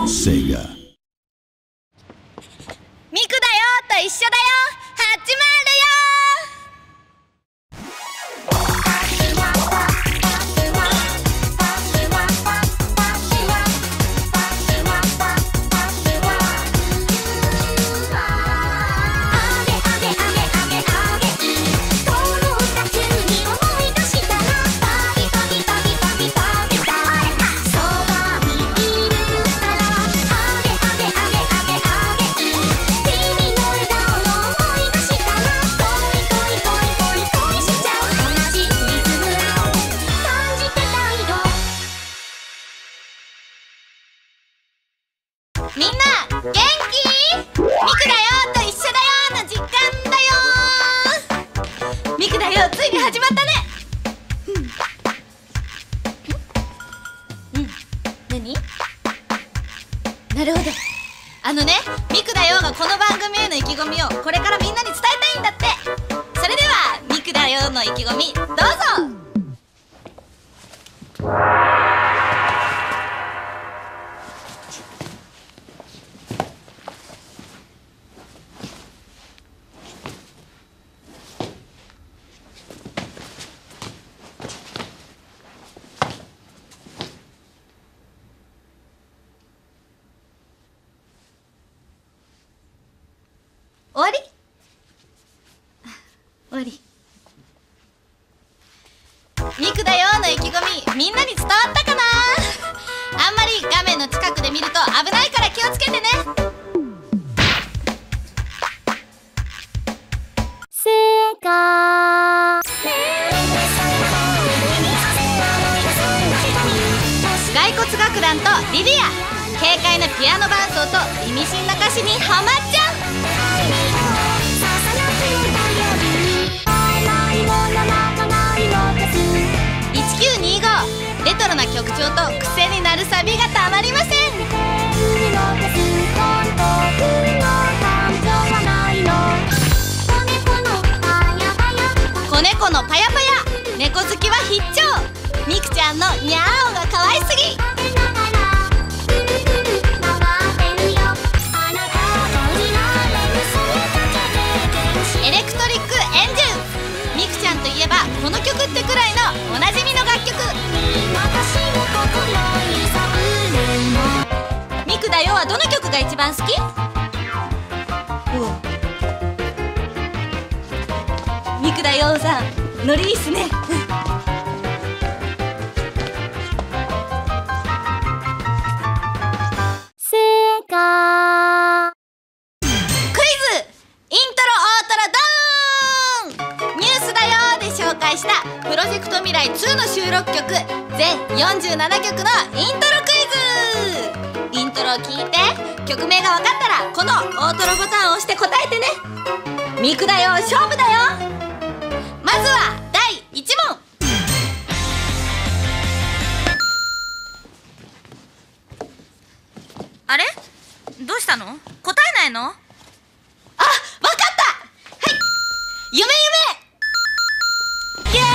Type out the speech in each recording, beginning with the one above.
Sega。 ミクだよと一緒だよ、始まるよ。みんな元気？ミクだよと一緒だよの時間だよ。ミクだよ、ついに始まったね。何？なるほど。ミクだよがこの番組への意気込みをこれからみんなに伝えたいんだって。それではミクだよの意気込みどうぞ。終わり？終わり。ミクだよの意気込み、みんなに伝わったかな？あんまり画面の近くで見ると危ないから気をつけてね。 せーかー。 骸骨楽団とリリア、軽快なピアノ伴奏と意味深な歌詞にハマっちゃう。1925、レトロな曲調と癖になるサビがたまりません。子猫のパヤパヤ、猫好きは必聴。ミクちゃんのニャーオが可愛すぎ。エレクトリックエンジン。ミクちゃんといえばこの曲ってくらいのおなじみの楽曲。ミクだよはどの曲が一番好き？ミクだよさん、ノリいいっすね。 せーかー。 クイズイントロ大トロドーン。ニュースだよで紹介したプロジェクト未来2の収録曲全47曲のイントロクイズ。イントロを聞いて曲名が分かったらこの大トロボタンを押して答えてね。ミクだよ、勝負だよ。まずは第1問。あれ？どうしたの？答えないの？あ、わかった。はい、夢夢。イエ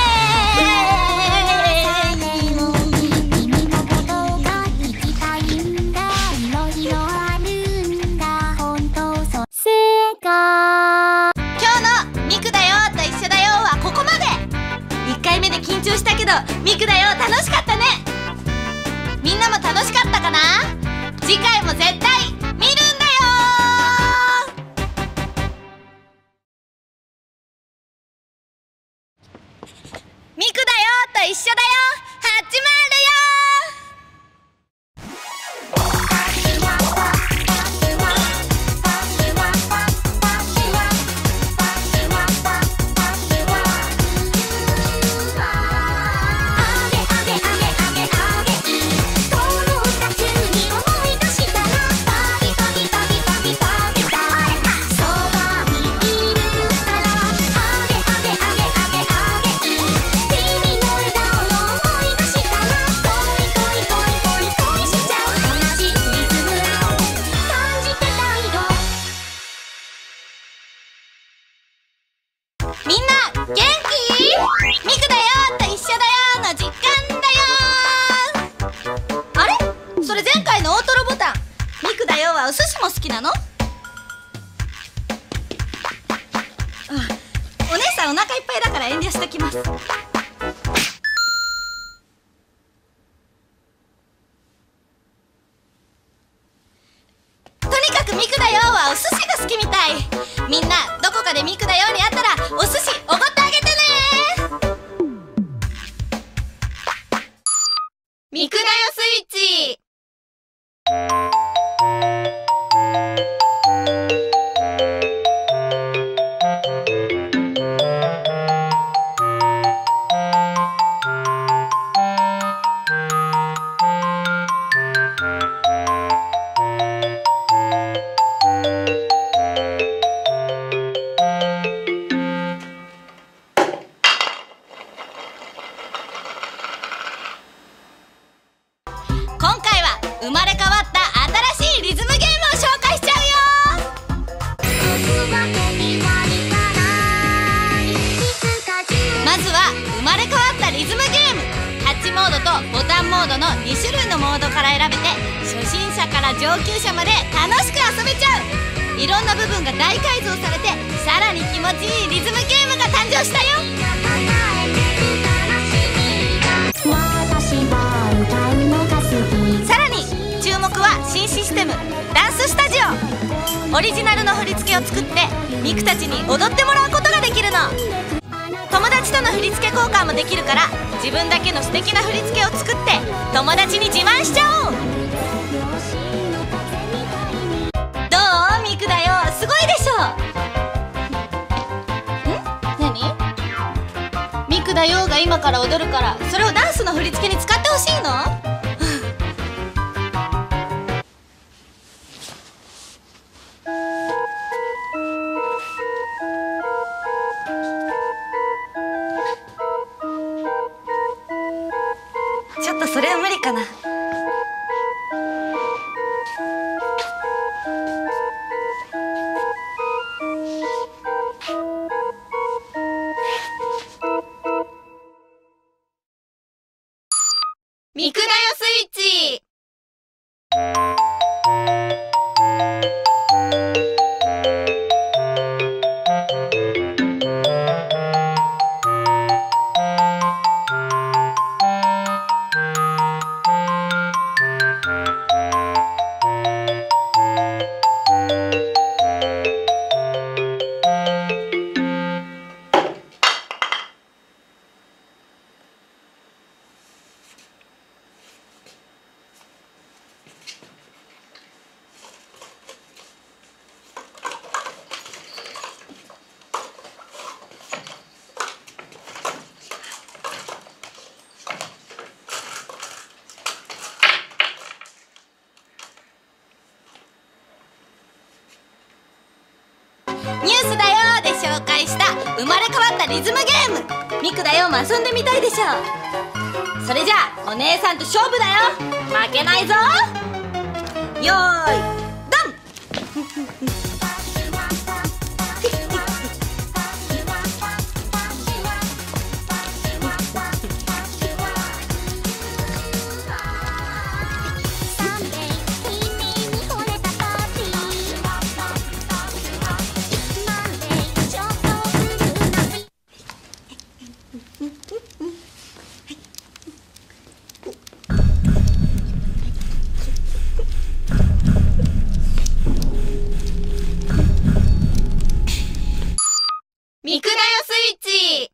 せーかー。 今日のミクだよと一緒だよはここまで。1回目で緊張したけどミクだよ楽しかったね。みんなも楽しかったかな？次回も絶対見るんだよ。ミクだよと一緒だよ、始まるよ。みんな元気？ミクだよと一緒だよの時間だよ。あれ？それ前回の大トロボタン。 はお寿司も好きなの？お姉さんお腹いっぱいだから遠慮しときます。とにかくミクだよはお寿司が好きみたい。みんなどこかでミクだよに会ったらお寿司おごってあげてね。ミクだよスイッチ。今回は生まれ変わった新しいリズムゲームを紹介しちゃうよ。まずは生まれ変わったリズムゲーム。タッチモードとボタンモードの2種類のモードから選べて、初心者から上級者まで楽しく遊べちゃう。いろんな部分が大改造されて、さらに気持ちいいリズムゲームが誕生したよ。さらに注目は新システムダンススタジオ。オリジナルの振り付けを作ってミクたちに踊ってもらうことができるの。友達との振り付け交換もできるから、自分だけの素敵な振り付けを作って友達に自慢しちゃおう。どう？ミクだよすごいでしょ。何？ミクだよが今から踊るから、それをダンスの振り付けに使ってほしいの？ちょっとそれは無理かな。ミクだよスイッチ。ニュースだよで紹介した生まれ変わったリズムゲーム。ミクだよも遊んでみたいでしょ。それじゃあお姉さんと勝負だよ。負けないぞ。よーいドン。ミクだよスイッチ。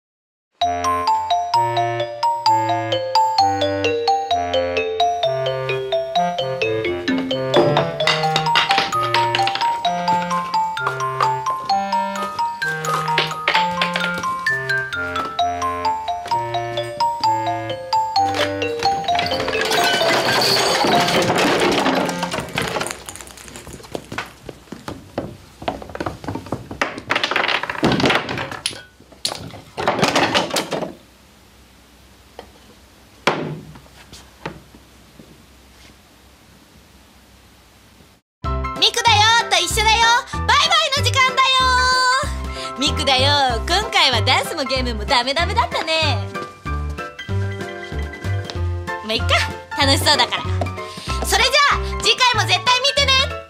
ミクだよと一緒だよ。バイバイの時間だよ。ミクだよ、今回はダンスもゲームもダメだったね。まあいっか、楽しそうだから。それじゃあ次回も絶対見てね。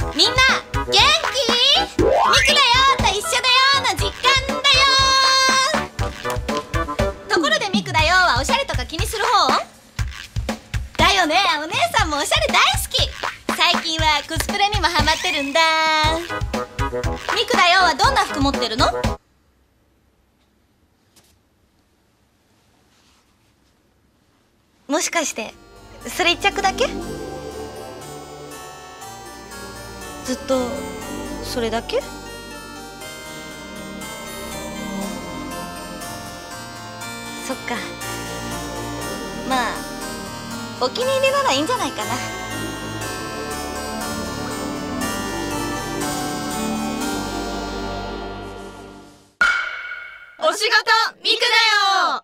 みんな元気？ミクだよと一緒だよの時間だよ。ところでミクだよはおしゃれとか気にする方？だよね。お姉さんもおしゃれ大好き。最近はコスプレにもハマってるんだ。ミクだよはどんな服持ってるの？もしかしてそれ一着だけ？ずっとそれだけ？そっか。まあお気に入りならいいんじゃないかな。お仕事ミクだよ。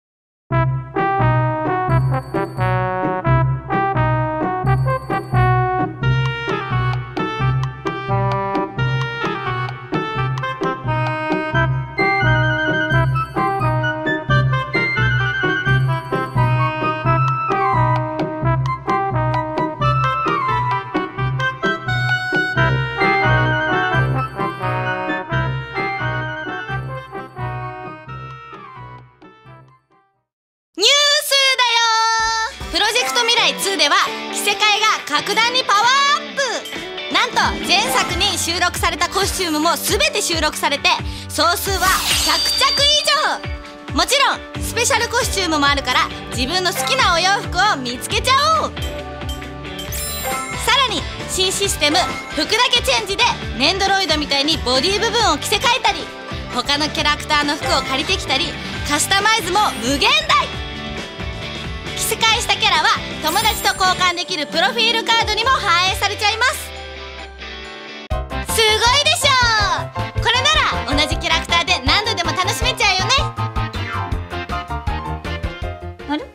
プロジェクト未来2では着せ替えが格段にパワーアップ。なんと前作に収録されたコスチュームも全て収録されて総数は100着以上。もちろんスペシャルコスチュームもあるから自分の好きなお洋服を見つけちゃおう。さらに新システム服だけチェンジでネンドロイドみたいにボディ部分を着せ替えたり他のキャラクターの服を借りてきたりカスタマイズも無限大。着せ替えしたキャラは友達と交換できるプロフィールカードにも反映されちゃいます。すごいでしょう。これなら同じキャラクターで何度でも楽しめちゃうよね。あれ？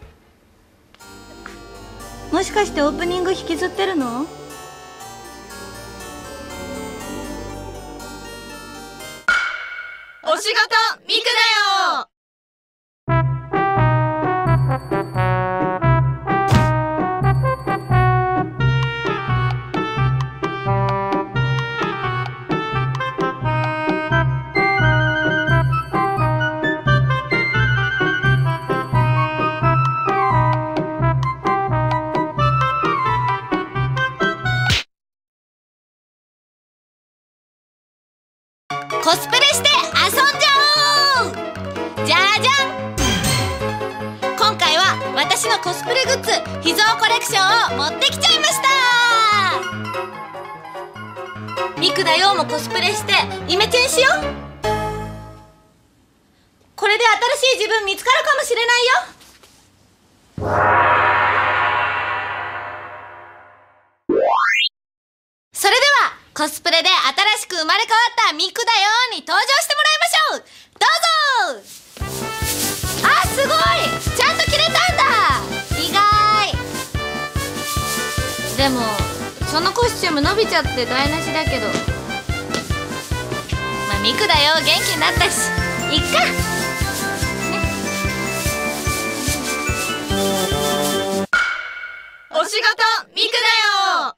もしかしてオープニング引きずってるの？お仕事ミクだよ。コスプレして遊んじゃおう。じゃじゃん。今回は私のコスプレグッズ秘蔵コレクションを持ってきちゃいました。ミクだよもコスプレしてイメチェンしよう。これで新しい自分見つかるかもしれないよ。それではコスプレで新しく生まれ変わったミクだよに登場してもらいましょう。どうぞ。あ、すごい、ちゃんと着れたんだ。意外。でもそのコスチューム伸びちゃって台無しだけど、まあミクだよ元気になったしいっか、ね、お仕事ミクだよ。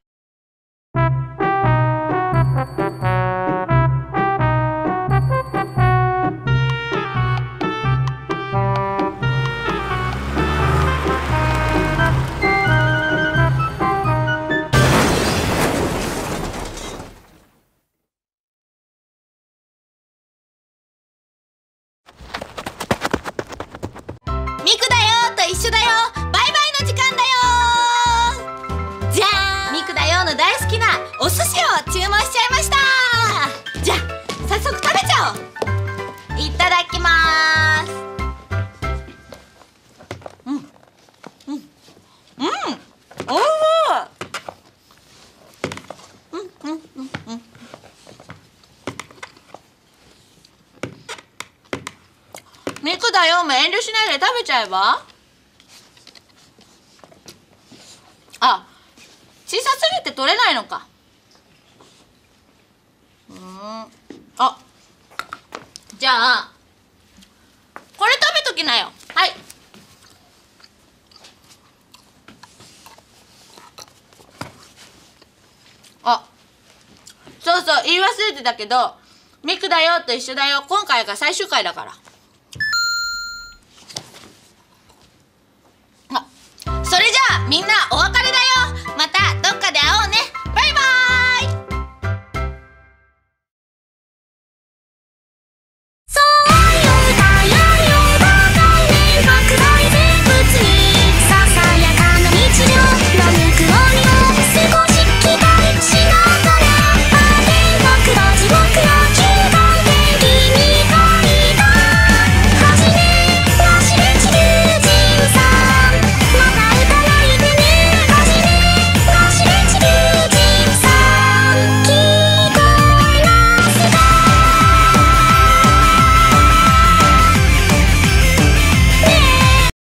ミクだよと一緒だよ。バイバイの時間だよ。じゃーん。ミクだよの大好きなお寿司を注文しちゃいました。じゃあ早速食べちゃおう。いただきまーす。おいしい。ミクだよも遠慮しないで食べちゃえば。あ、小さすぎて取れないのか。あ、じゃあこれ食べときなよ。はい。あ、 そうそう、言い忘れてたけど、ミクだよと一緒だよ。今回が最終回だから。